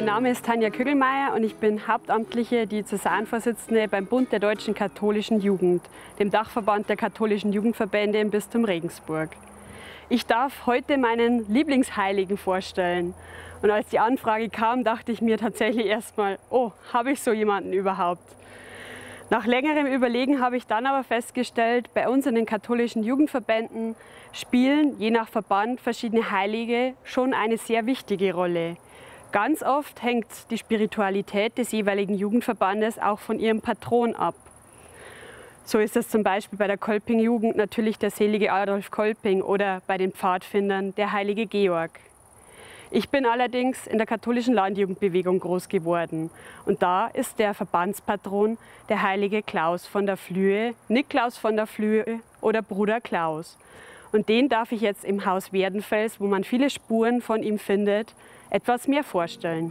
Name ist Tanja Kügelmeier und ich bin Hauptamtliche Diözesanvorsitzende beim Bund der Deutschen Katholischen Jugend, dem Dachverband der katholischen Jugendverbände im Bistum Regensburg. Ich darf heute meinen Lieblingsheiligen vorstellen. Und als die Anfrage kam, dachte ich mir tatsächlich erstmal, oh, habe ich so jemanden überhaupt? Nach längerem Überlegen habe ich dann aber festgestellt, bei uns in den katholischen Jugendverbänden spielen je nach Verband verschiedene Heilige schon eine sehr wichtige Rolle. Ganz oft hängt die Spiritualität des jeweiligen Jugendverbandes auch von ihrem Patron ab. So ist es zum Beispiel bei der Kolping-Jugend natürlich der selige Adolf Kolping oder bei den Pfadfindern der heilige Georg. Ich bin allerdings in der katholischen Landjugendbewegung groß geworden und da ist der Verbandspatron der heilige Klaus von der Flühe, Niklaus von der Flühe oder Bruder Klaus. Und den darf ich jetzt im Haus Werdenfels, wo man viele Spuren von ihm findet, etwas mehr vorstellen.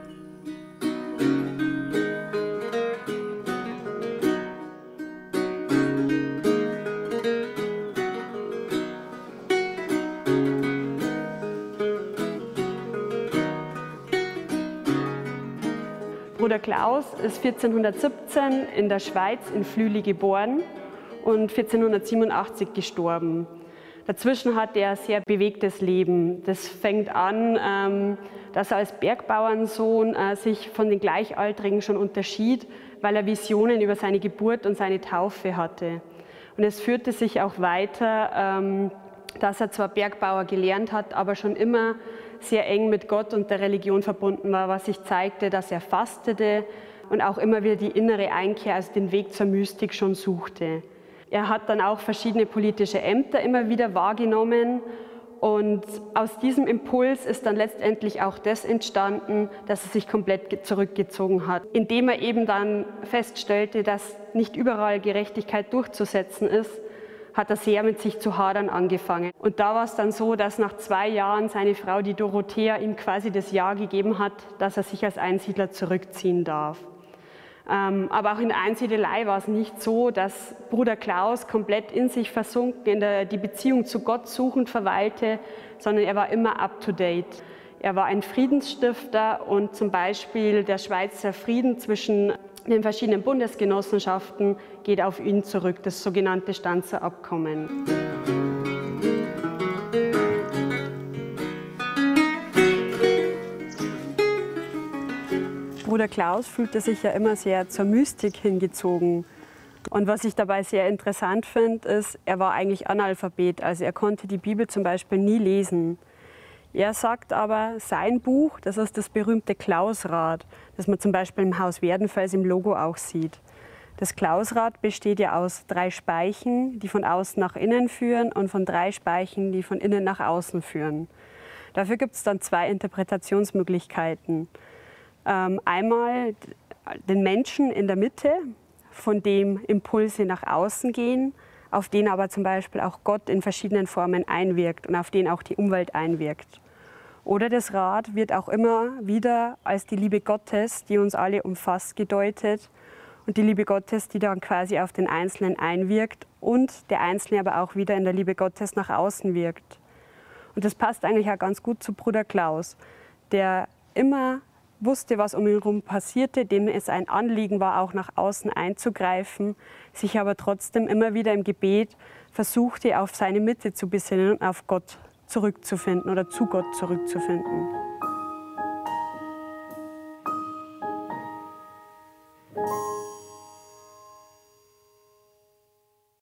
Bruder Klaus ist 1417 in der Schweiz in Flüeli geboren und 1487 gestorben. Dazwischen hat er ein sehr bewegtes Leben. Das fängt an, dass er als Bergbauernsohn sich von den Gleichaltrigen schon unterschied, weil er Visionen über seine Geburt und seine Taufe hatte. Und es führte sich auch weiter, dass er zwar Bergbauer gelernt hat, aber schon immer sehr eng mit Gott und der Religion verbunden war, was sich zeigte, dass er fastete und auch immer wieder die innere Einkehr, also den Weg zur Mystik schon suchte. Er hat dann auch verschiedene politische Ämter immer wieder wahrgenommen und aus diesem Impuls ist dann letztendlich auch das entstanden, dass er sich komplett zurückgezogen hat, indem er eben dann feststellte, dass nicht überall Gerechtigkeit durchzusetzen ist, hat er sehr mit sich zu hadern angefangen. Und da war es dann so, dass nach 2 Jahren seine Frau, die Dorothea, ihm quasi das Ja gegeben hat, dass er sich als Einsiedler zurückziehen darf. Aber auch in der Einsiedelei war es nicht so, dass Bruder Klaus komplett in sich versunken, die Beziehung zu Gott suchend verweilte, sondern er war immer up-to-date. Er war ein Friedensstifter und zum Beispiel der Schweizer Frieden zwischen den verschiedenen Bundesgenossenschaften geht auf ihn zurück, das sogenannte Stanzer Abkommen. Bruder Klaus fühlte sich ja immer sehr zur Mystik hingezogen. Und was ich dabei sehr interessant finde, ist, er war eigentlich Analphabet, also er konnte die Bibel zum Beispiel nie lesen. Er sagt aber, sein Buch, das ist das berühmte Klausrad, das man zum Beispiel im Haus Werdenfels im Logo auch sieht. Das Klausrad besteht ja aus 3 Speichen, die von außen nach innen führen und von 3 Speichen, die von innen nach außen führen. Dafür gibt es dann 2 Interpretationsmöglichkeiten. Einmal den Menschen in der Mitte, von dem Impulse nach außen gehen, auf den aber zum Beispiel auch Gott in verschiedenen Formen einwirkt und auf den auch die Umwelt einwirkt. Oder das Rad wird auch immer wieder als die Liebe Gottes, die uns alle umfasst, gedeutet und die Liebe Gottes, die dann quasi auf den Einzelnen einwirkt und der Einzelne aber auch wieder in der Liebe Gottes nach außen wirkt. Und das passt eigentlich auch ganz gut zu Bruder Klaus, der immer wusste, was um ihn herum passierte, dem es ein Anliegen war, auch nach außen einzugreifen, sich aber trotzdem immer wieder im Gebet versuchte, auf seine Mitte zu besinnen und auf Gott zurückzufinden oder zu Gott zurückzufinden.